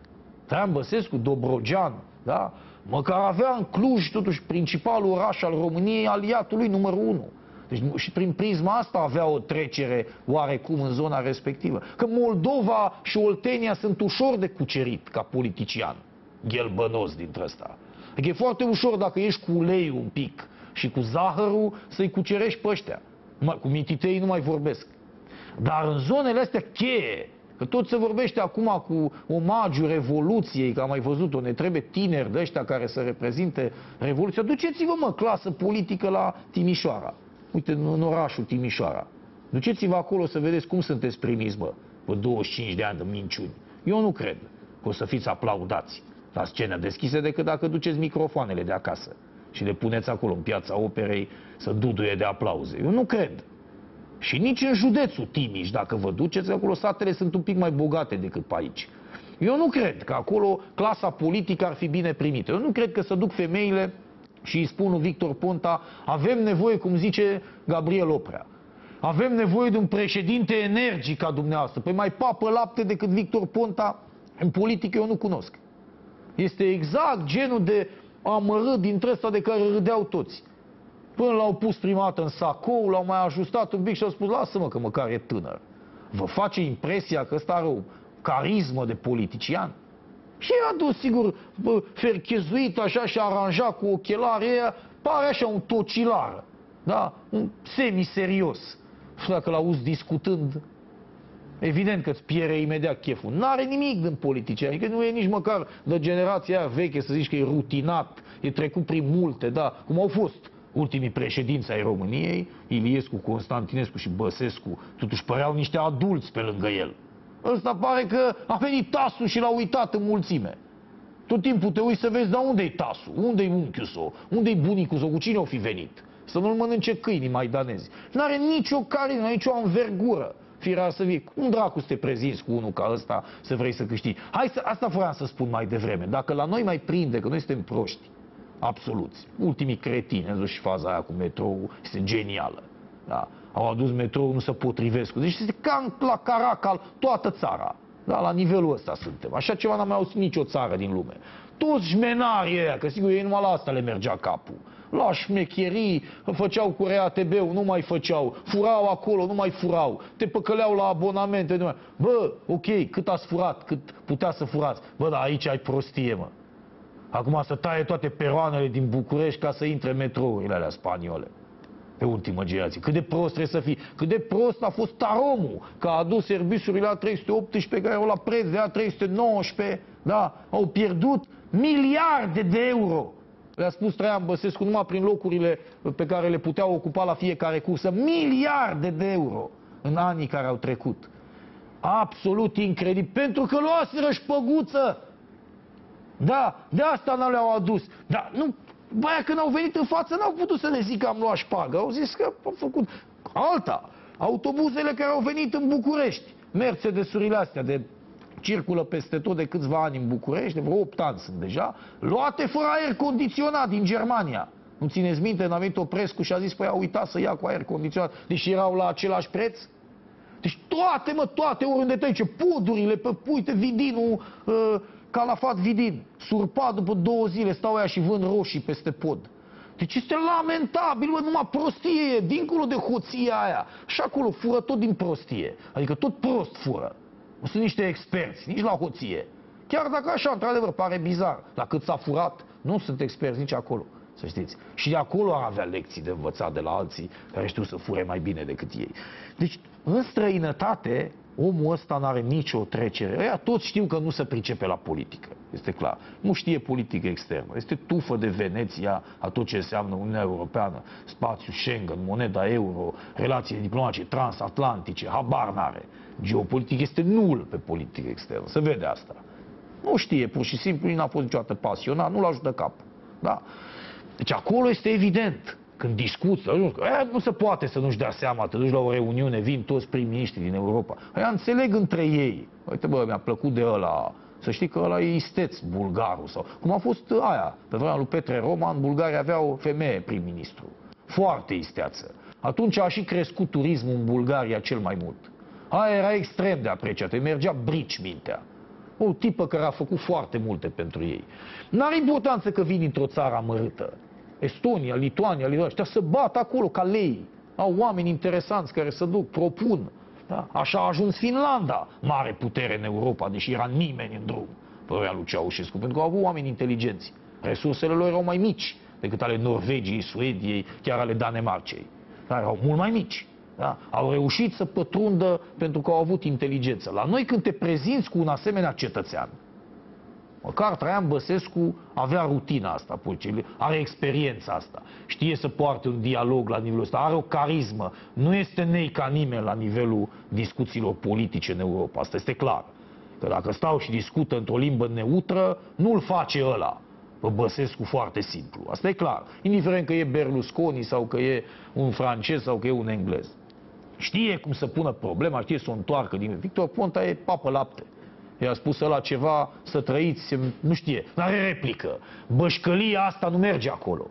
Traian Băsescu, Dobrogean, da? Măcar avea în Cluj, totuși, principalul oraș al României, aliatul lui numărul 1. Deci și prin prisma asta avea o trecere oarecum în zona respectivă. Că Moldova și Oltenia sunt ușor de cucerit ca politician, ghelbănos dintre ăsta. Adică e foarte ușor dacă ești cu uleiul un pic și cu zahărul să-i cucerești pe ăștia. Cu mititei nu mai vorbesc. Dar în zonele astea cheie, că tot se vorbește acum cu omagiul Revoluției, că am mai văzut-o, ne trebuie tineri de ăștia care să reprezinte Revoluția. Duceți-vă, mă, clasă politică la Timișoara. Uite, în orașul Timișoara. Duceți-vă acolo să vedeți cum sunteți primiți, bă, pe 25 de ani de minciuni. Eu nu cred că o să fiți aplaudați la scenă deschise decât dacă duceți microfoanele de acasă și le puneți acolo în Piața Operei să duduie de aplauze. Eu nu cred. Și nici în județul Timiș, dacă vă duceți, acolo satele sunt un pic mai bogate decât pe aici. Eu nu cred că acolo clasa politică ar fi bine primită. Eu nu cred că să duc femeile și îi spun lui Victor Ponta, avem nevoie, cum zice Gabriel Oprea, avem nevoie de un președinte energic ca dumneavoastră. Păi mai papă lapte decât Victor Ponta, în politică eu nu cunosc. Este exact genul de amărât dintre ăsta de care râdeau toți. Până l-au pus prima dată în sacou, l-au mai ajustat un pic și au spus, lasă-mă că măcar e tânăr. Vă face impresia că ăsta are o carismă de politician? Și a dus, sigur, ferchezuit așa și aranjat cu ochelari ăia, pare așa un tocilar, da? Un semiserios. Și dacă l-auzi discutând, evident că îți pierde imediat cheful. N-are nimic din politice, adică nu e nici măcar de generația aia veche să zici că e rutinat, e trecut prin multe, da? Cum au fost ultimii președinți ai României, Iliescu, Constantinescu și Băsescu, totuși păreau niște adulți pe lângă el. Ăsta pare că a venit tasul și l-a uitat în mulțime. Tot timpul te uiți să vezi, dar unde-i tasul? Unde-i unchiul său? Unde-i bunicul său? Cu cine o fi venit? Să nu-l mănânce câinii maidanezi. N-are nicio carismă, nicio anvergură. Firea să fie. Cum dracu să te prezinți cu unul ca ăsta să vrei să câștigi? Asta vreau să spun mai devreme. Dacă la noi mai prinde că noi suntem proști, absoluți, ultimii cretini, am și faza aia cu metrou, este genială. Da? Au adus metrou, nu se potrivesc. Deci este ca la Caracal toată țara. Da? La nivelul ăsta suntem. Așa ceva n-am mai auzit nicio țară din lume. Toți șmenarii ăia, că sigur ei numai la asta le mergea capul. La șmecherii, făceau cu RATB-ul, nu mai făceau. Furau acolo, nu mai furau. Te păcăleau la abonamente. Nu mai... Bă, ok, cât ați furat, cât putea să furați. Bă, dar aici ai prostie, mă. Acum să taie toate peroanele din București ca să intre metrourile alea spaniole. Pe ultimă generație. Cât de prost trebuie să fii. Cât de prost a fost Taromul, că a adus serviciurile la 318, care erau la preț de la 319, da? Au pierdut miliarde de euro. Le-a spus Traian Băsescu numai prin locurile pe care le puteau ocupa la fiecare cursă. Miliarde de euro în anii care au trecut. Absolut incredibil. Pentru că luaseră șpăguță. Da, de asta nu le-au adus. Dar nu, băia când au venit în față n-au putut să le zic că am luat șpagă. Au zis că au făcut alta. Autobuzele care au venit în București, Mercedes-urile astea de circulă peste tot de câțiva ani în București, de vreo 8 ani sunt deja, luate fără aer condiționat din Germania. Nu țineți minte, n-a venit Oprescu și a zis, păi a uitat să ia cu aer condiționat, deși erau la același preț? Deci toate, oriunde trece, podurile, pe, uite, Vidinul, Calafat Vidin, surpat după 2 zile, stau aia și vând roșii peste pod. Deci este lamentabil, bă, numai prostie, dincolo de hoția aia. Și acolo fură tot din prostie, adică tot prost fură. Nu sunt niște experți, nici la hoție. Chiar dacă așa, într-adevăr, pare bizar, la cât s-a furat, nu sunt experți nici acolo, să știți. Și de acolo ar avea lecții de învățat de la alții care știu să fure mai bine decât ei. Deci, în străinătate, omul ăsta n-are nicio trecere. Ăia toți știu că nu se pricepe la politică, este clar. Nu știe politică externă. Este tufă de Veneția a tot ce înseamnă Uniunea Europeană, spațiul Schengen, moneda euro, relațiile diplomatice transatlantice, habar n-are. Geopolitic este nul pe politică externă, se vede asta. Nu știe, pur și simplu, n-a fost niciodată pasionat, nu-l ajută capul. Da? Deci acolo este evident. Când discuți, nu se poate să nu-și dea seama, te duci la o reuniune, vin toți prim-miniștrii din Europa. Aia înțeleg între ei. Uite, bă, mi-a plăcut de ăla. Să știi că ăla e isteț, bulgarul. Sau cum a fost aia. Pe vremea lui Petre Roman, Bulgaria avea o femeie prim-ministru. Foarte isteață. Atunci a și crescut turismul în Bulgaria cel mai mult. Aia era extrem de apreciată. Îi mergea brici mintea. O tipă care a făcut foarte multe pentru ei. N-are importanță că vin într-o țară amărâtă. Estonia, Lituania, ăștia se bat acolo ca lei. Au oameni interesanți care se duc, propun. Da? Așa a ajuns Finlanda, mare putere în Europa, deși era nimeni în drum, părea lui Ceaușescu, pentru că au avut oameni inteligenți. Resursele lor erau mai mici decât ale Norvegiei, Suediei, chiar ale Danemarcei. Dar erau mult mai mici. Da? Au reușit să pătrundă pentru că au avut inteligență. La noi, când te prezinți cu un asemenea cetățean, măcar Traian Băsescu avea rutina asta, are experiența asta, știe să poarte un dialog la nivelul ăsta, are o carismă, nu este nei ca nimeni la nivelul discuțiilor politice în Europa, asta este clar. Că dacă stau și discută într-o limbă neutră, nu-l face ăla. Pe Băsescu foarte simplu, asta e clar. Indiferent că e Berlusconi sau că e un francez sau că e un englez. Știe cum să pună problema, știe să o întoarcă din... Victor Ponta e papă lapte. I-a spus ăla ceva, să trăiți, nu știe, nu are replică. Bășcălia asta nu merge acolo.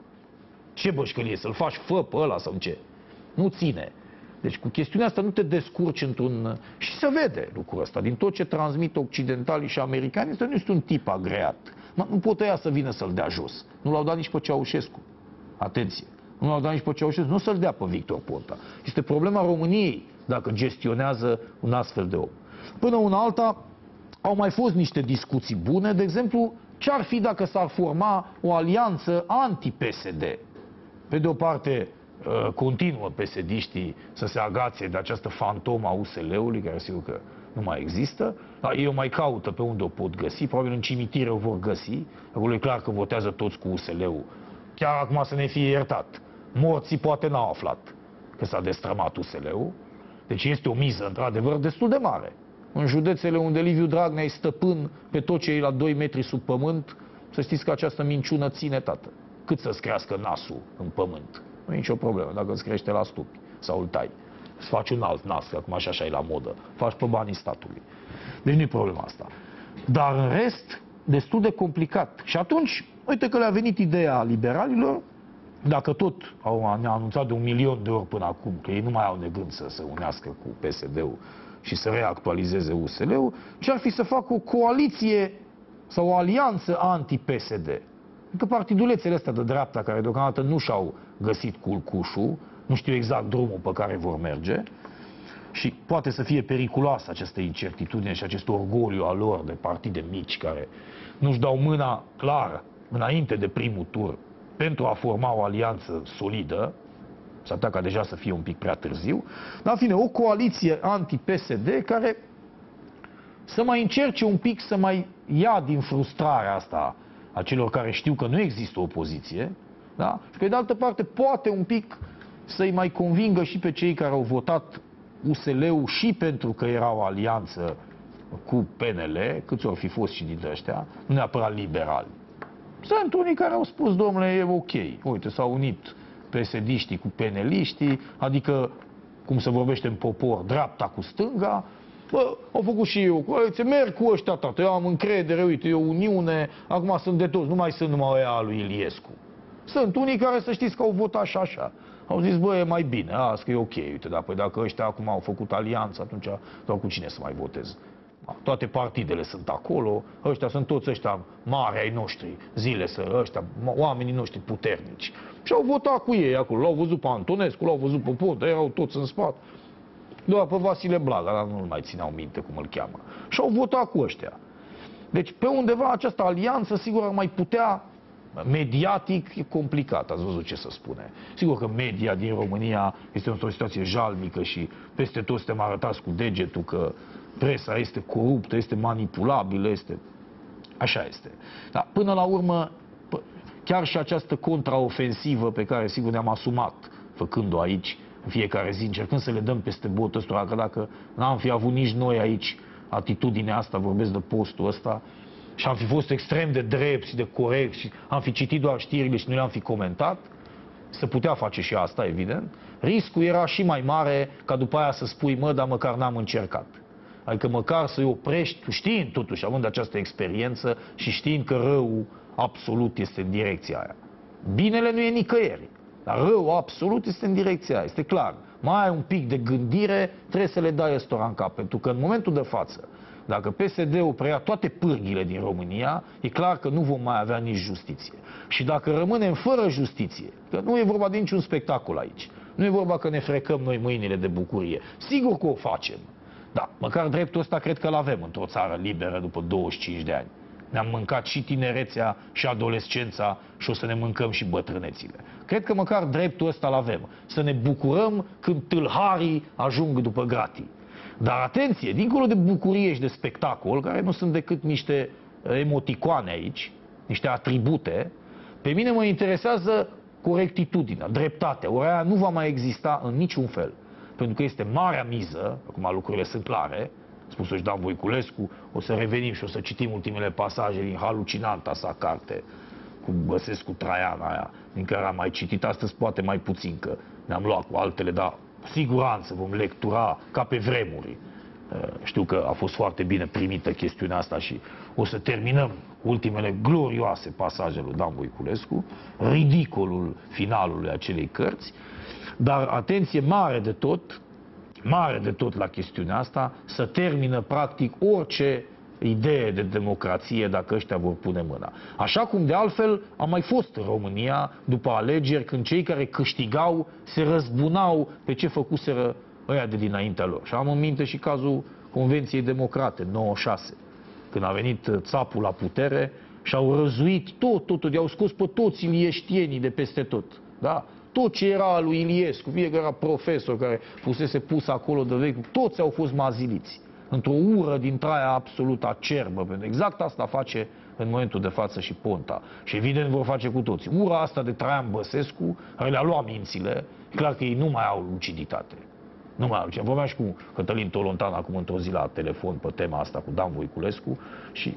Ce bășcălie? Să-l faci fă pe ăla sau ce? Nu ține. Deci cu chestiunea asta nu te descurci într-un... Și se vede lucrul ăsta. Din tot ce transmit occidentalii și americanii, ăsta nu este un tip agreat. Nu pot ăia să vină să-l dea jos. Nu l-au dat nici pe Ceaușescu. Atenție. Nu l-au dat nici pe Ceaușescu. Nu să-l dea pe Victor Ponta. Este problema României dacă gestionează un astfel de om. Până una alta, au mai fost niște discuții bune. De exemplu, ce-ar fi dacă s-ar forma o alianță anti-PSD? Pe de o parte, continuă PSD-știi să se agațe de această fantomă a USL-ului, care sigur că nu mai există. Dar ei o mai caută pe unde o pot găsi, probabil în cimitire o vor găsi. Acolo e clar că votează toți cu USL-ul. Chiar acum să ne fie iertat. Morții poate n-au aflat că s-a destrămat USL-ul. Deci este o miză, într-adevăr, destul de mare. În județele unde Liviu Dragnea e stăpân pe tot ce e la 2 metri sub pământ, să știți că această minciună ține, tată. Cât să-ți crească nasul în pământ? Nu e nicio problemă dacă îți crește la stupi sau îl tai. Îți faci un alt nas, că acum așa e la modă. Faci pe banii statului. Deci nu e problema asta. Dar în rest, destul de complicat. Și atunci, uite că le-a venit ideea liberalilor, dacă tot ne-au anunțat de 1.000.000 de ori până acum, că ei nu mai au de gând să se unească cu PSD-ul și să reactualizeze USL-ul, ce-ar fi să facă o coaliție sau o alianță anti-PSD? Că partidulețele astea de dreapta, care deocamdată nu și-au găsit culcușul, nu știu exact drumul pe care vor merge, și poate să fie periculoasă această incertitudine și acest orgoliu al lor de partide mici care nu-și dau mâna clară înainte de primul tur pentru a forma o alianță solidă, s-ar putea ca deja să fie un pic prea târziu, dar în fine, o coaliție anti-PSD care să mai încerce un pic să mai ia din frustrarea asta a celor care știu că nu există opoziție, da? Și pe de altă parte poate un pic să-i mai convingă și pe cei care au votat USL-ul și pentru că era o alianță cu PNL, câți ori fi fost și dintre ăștia, nu neapărat liberali. Sunt unii care au spus, domnule, e ok, uite, s-au unit PSD-știi cu PNL-știi, adică, cum se vorbește în popor, dreapta cu stânga. Bă, au făcut și eu, uite, merg cu ăștia, tată, eu am încredere, uite, e o uniune, acum sunt de toți, nu mai sunt numai ăia a lui Iliescu. Sunt unii care, să știți, că au votat și așa. Au zis, bă, e mai bine, asta că e ok, uite, dar păi dacă ăștia acum au făcut alianță, atunci doar cu cine să mai votez? Toate partidele sunt acolo, ăștia sunt toți ăștia mari ai noștri, ăștia, oamenii noștri puternici. Și au votat cu ei acolo, l-au văzut pe Antonescu, l-au văzut pe Ponta, erau toți în spate. Doar pe Vasile Blaga, dar nu-l mai țineau minte cum îl cheamă. Și au votat cu ăștia. Deci pe undeva această alianță, sigur, ar mai putea, mediatic, e complicat, ați văzut ce să spune. Sigur că media din România este într-o situație jalnică și peste tot suntem arătați cu degetul că presa este coruptă, este manipulabilă, este... Așa este. Dar până la urmă, chiar și această contraofensivă pe care sigur ne-am asumat făcând-o aici în fiecare zi, încercând să le dăm peste bot ăstora, că dacă n-am fi avut nici noi aici atitudinea asta, vorbesc de postul ăsta, și am fi fost extrem de drept și de corect și am fi citit doar știrile și nu le-am fi comentat, se putea face și asta, evident, riscul era și mai mare ca după aia să spui, mă, dar măcar n-am încercat. Adică măcar să-i oprești, știind totuși, având această experiență și știind că răul absolut este în direcția aia. Binele nu e nicăieri, dar răul absolut este în direcția aia, este clar. Mai ai un pic de gândire, trebuie să le dai ăstora în cap, pentru că în momentul de față, Dacă PSD-ul preia toate pârghile din România, e clar că nu vom mai avea nici justiție. Și dacă rămânem fără justiție, că nu e vorba de niciun spectacol aici, nu e vorba că ne frecăm noi mâinile de bucurie, sigur că o facem. Da, măcar dreptul ăsta cred că l-avem într-o țară liberă după 25 de ani. Ne-am mâncat și tinerețea, și adolescența și o să ne mâncăm și bătrânețile. Cred că măcar dreptul ăsta l-avem. Să ne bucurăm când tâlharii ajung după gratii. Dar atenție, dincolo de bucurie și de spectacol, care nu sunt decât niște emoticoane aici, niște atribute, pe mine mă interesează corectitudinea, dreptatea. Ori aia nu va mai exista în niciun fel. Pentru că este marea miză, acum lucrurile sunt clare, spus-o și Dan Voiculescu, o să revenim și o să citim ultimele pasaje din halucinanta sa carte cu Băsescu Traian aia, din care am mai citit astăzi poate mai puțin, că ne-am luat cu altele, dar cu siguranță vom lectura ca pe vremuri. Știu că a fost foarte bine primită chestiunea asta și o să terminăm ultimele glorioase pasaje lui Dan Voiculescu, ridicolul finalului acelei cărți, dar atenție mare de tot la chestiunea asta, să termină practic orice idee de democrație dacă ăștia vor pune mâna. Așa cum de altfel a mai fost în România după alegeri, când cei care câștigau se răzbunau pe ce făcuseră ăia de dinaintea lor. Și am în minte și cazul Convenției Democrate, 96, când a venit țapul la putere și au răzuit totul, i-au scos pe toți ilieștienii de peste tot. Da? Tot ce era al lui Iliescu, fie că era profesor care fusese pus acolo de vechi, toți au fost maziliți. Într-o ură dintre-aia absolut acerbă, pentru exact asta face în momentul de față și Ponta. Și evident vor face cu toți. Ura asta de Traian Băsescu, care le-a luat mințile, clar că ei nu mai au luciditate. Nu mai au luciditate. Vorbeam și cu Cătălin Tolontan acum într-o zi la telefon pe tema asta cu Dan Voiculescu și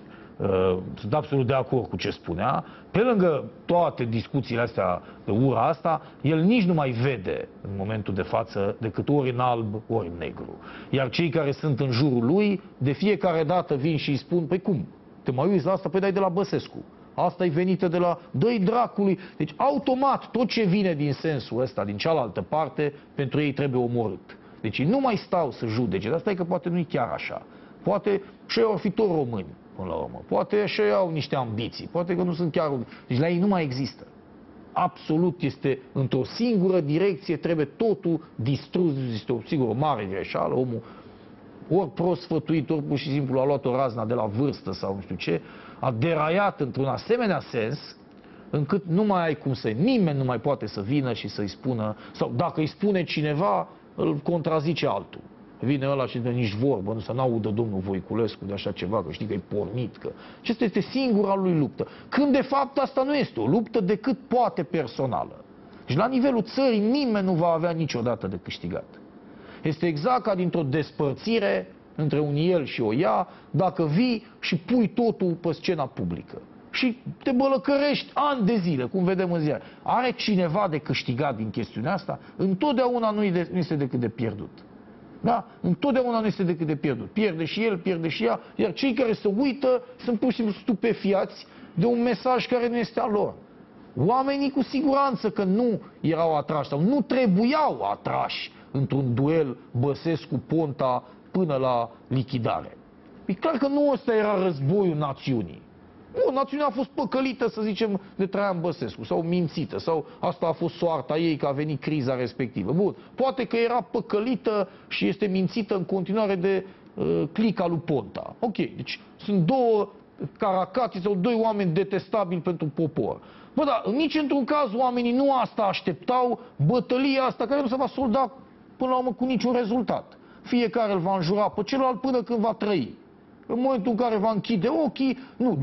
sunt absolut de acord cu ce spunea. Pe lângă toate discuțiile astea de ura asta, el nici nu mai vede în momentul de față decât ori în alb, ori în negru. Iar cei care sunt în jurul lui, de fiecare dată vin și îi spun: păi cum? Te mai uiți la asta? Păi dai de la Băsescu. Asta e venită de la dă-i dracului. Deci automat tot ce vine din sensul ăsta, din cealaltă parte, pentru ei trebuie omorât. Deci ei nu mai stau să judece, dar stai că poate nu e chiar așa. Poate și ei or fi tot români, până la urmă. Poate și ei au niște ambiții, poate că nu sunt chiar... Deci la ei nu mai există. Absolut este într-o singură direcție, trebuie totul distrus, este o sigur o mare greșeală, omul ori prost sfătuit, ori pur și simplu a luat o razna de la vârstă sau nu știu ce, a deraiat într-un asemenea sens, încât nu mai ai cum să... Nimeni nu mai poate să vină și să-i spună, sau dacă îi spune cineva, îl contrazice altul. Vine ăla și de nici vorbă, nu să n-audă domnul Voiculescu de așa ceva, că știi că e pornit, că... Acesta este singura lui luptă. Când de fapt asta nu este o luptă decât poate personală. Și la nivelul țării nimeni nu va avea niciodată de câștigat. Este exact ca dintr-o despărțire între un el și o ea, dacă vii și pui totul pe scena publică. Și te bălăcărești ani de zile, cum vedem în ziar. Are cineva de câștigat din chestiunea asta? Întotdeauna nu este decât de pierdut. Da? Întotdeauna nu este decât de pierdut. Pierde și el, pierde și ea, iar cei care se uită sunt pur și simplu stupefiați de un mesaj care nu este al lor. Oamenii cu siguranță că nu erau atrași sau nu trebuiau atrași într-un duel Băsescu-Ponta până la lichidare. E clar că nu ăsta era războiul națiunii. Nu, națiunea a fost păcălită, să zicem, de Traian Băsescu, sau mințită, sau asta a fost soarta ei că a venit criza respectivă. Bun, poate că era păcălită și este mințită în continuare de clica lui Ponta. Ok, deci sunt două caracați sau doi oameni detestabili pentru popor. Bă, dar nici într-un caz oamenii nu asta așteptau, bătălia asta care nu se va solda până la urmă cu niciun rezultat. Fiecare îl va înjura pe celălalt până când va trăi. În momentul în care va închide ochii, nu,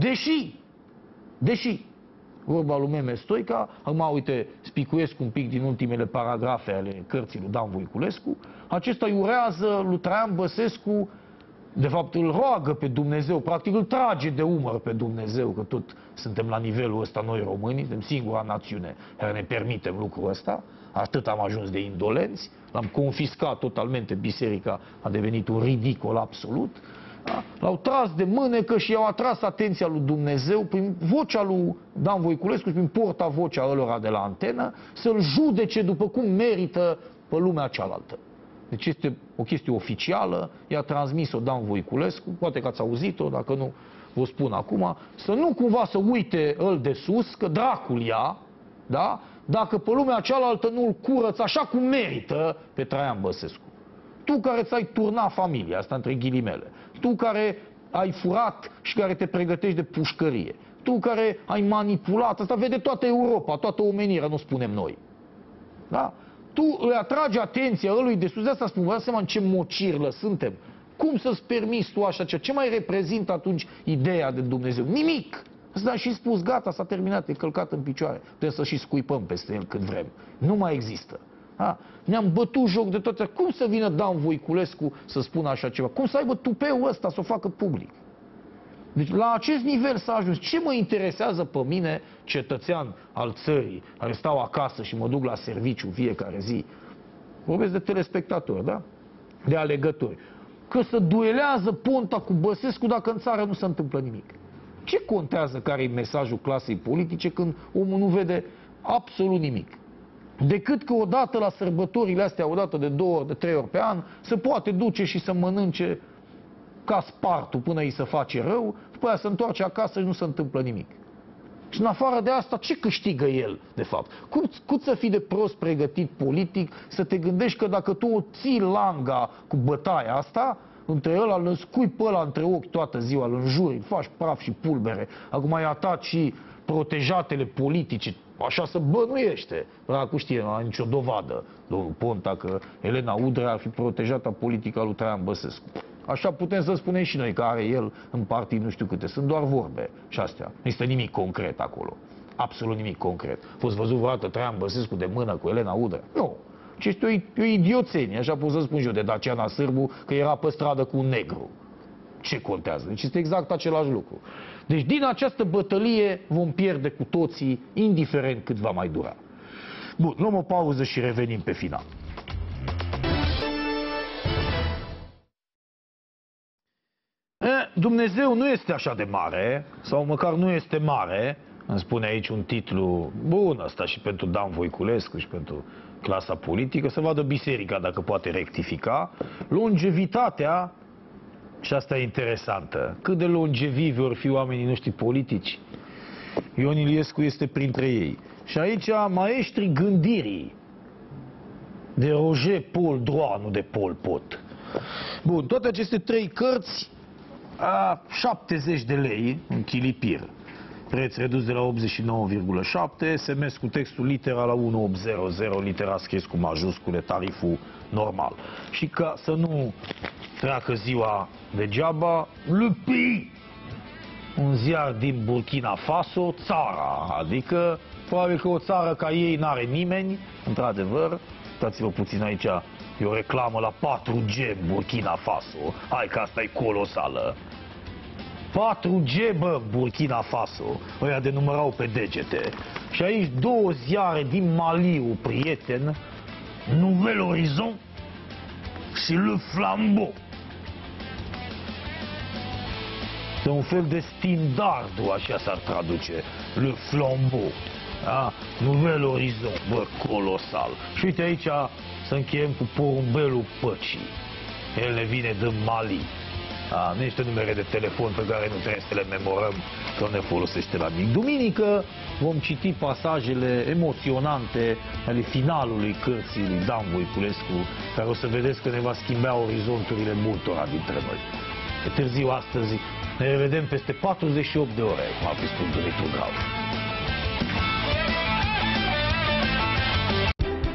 deși, vorba lui Meme Stoica, acum uite, spicuiesc un pic din ultimele paragrafe ale cărții lui Dan Voiculescu, acesta îi urează lui Traian Băsescu, de fapt îl roagă pe Dumnezeu, practic îl trage de umăr pe Dumnezeu, că tot suntem la nivelul ăsta noi românii, suntem singura națiune care ne permitem lucrul ăsta, atât am ajuns de indolenți, l-am confiscat totalmente, biserica a devenit un ridicol absolut. Da? L-au tras de mânecă și i-au atras atenția lui Dumnezeu prin vocea lui Dan Voiculescu și prin porta-vocea ălora de la antenă să-l judece după cum merită pe lumea cealaltă. Deci este o chestie oficială, i-a transmis-o Dan Voiculescu, poate că ați auzit-o, dacă nu vă spun acum, să nu cumva să uite îl de sus, că dracul ia, da? Dacă pe lumea cealaltă nu-l curăță așa cum merită pe Traian Băsescu. Tu care ți-ai turnat familia, asta între ghilimele, tu care ai furat și care te pregătești de pușcărie, tu care ai manipulat, asta vede toată Europa, toată omenirea, nu spunem noi. Da? Tu îi atragi atenția ălui de sus, de asta spun, vă dați seama în ce mocirlă suntem. Cum să-ți permiți tu așa ceva? Ce mai reprezintă atunci ideea de Dumnezeu? Nimic! Asta și spus, gata, s-a terminat, e călcat în picioare. Trebuie să și scuipăm peste el cât vrem. Nu mai există. Ne-am bătut joc de toate. Cum să vină Dan Voiculescu să spună așa ceva? Cum să aibă tupeul ăsta să o facă public? Deci la acest nivel s-a ajuns. Ce mă interesează pe mine, cetățean al țării, care stau acasă și mă duc la serviciu fiecare zi? Vorbesc de telespectatori, da? De alegători. Că se duelează Ponta cu Băsescu dacă în țară nu se întâmplă nimic. Ce contează care e mesajul clasei politice când omul nu vede absolut nimic? Decât că odată la sărbătorile astea, odată de 2 ori, de 3 ori pe an, se poate duce și să mănânce ca spartul până îi se face rău, după aia se întoarce acasă și nu se întâmplă nimic. Și în afară de asta, ce câștigă el, de fapt? Cum să fii de prost pregătit politic să te gândești că dacă tu o ții langa cu bătaia asta, între ăla, îl scui pe ăla între ochi toată ziua, îl înjuri, îl faci praf și pulbere, acum ai ataci și protejatele politice, așa se bănuiește. Dracu știe, nu are nicio dovadă, domnul Ponta, că Elena Udrea ar fi protejata politică a lui Traian Băsescu. Așa putem să spunem și noi că are el în partid nu știu câte. Sunt doar vorbe și astea. Nu este nimic concret acolo. Absolut nimic concret. A fost văzut vreodată Traian Băsescu de mână cu Elena Udrea? Nu. Ce este o idioțenie. Așa pot să spun și eu de Daciana Sârbu că era pe stradă cu un negru. Ce contează? Deci este exact același lucru. Deci din această bătălie vom pierde cu toții, indiferent cât va mai dura. Bun, luăm o pauză și revenim pe final. Dumnezeu nu este așa de mare, sau măcar nu este mare, îmi spune aici un titlu bun ăsta și pentru Dan Voiculescu și pentru clasa politică, să vadă biserica dacă poate rectifica. Longevitatea, și asta e interesantă, cât de longevivi vor fi oamenii noștri politici. Ion Iliescu este printre ei. Și aici maestrii gândirii, de Roger Paul Droit, nu de Pol Pot. Bun, toate aceste 3 cărți, 70 de lei în chilipir. Preț redus de la 89,7, SMS cu textul litera la 1800, litera scris cu majuscule, tariful normal. Și ca să nu treacă ziua degeaba, Le Pays, un ziar din Burkina Faso, țara, adică probabil că o țară ca ei n-are nimeni, într-adevăr. Uitați-vă puțin aici, e o reclamă la 4G Burkina Faso, hai că asta e colosală. 4G, bă, Burkina Faso, ăia de numărau pe degete. Și aici 2 ziare din Maliu, prieten, Nouvel Horizon și Le Flambeau. Este un fel de standardul, așa s-ar traduce, Le Flambeau. Da? Nouvel Horizon, bă, colosal. Și uite aici să încheiem cu porumbelul păcii. El ne vine din Mali. Nu este numere de telefon pe care nu trebuie să le memorăm, că ne folosește la nimic. Duminică vom citi pasajele emoționante ale finalului cărții lui Dan Voiculescu, care o să vedeți că ne va schimba orizonturile multora dintre noi. E târziu astăzi, ne revedem peste 48 de ore, cum a spus Dumitru Grau.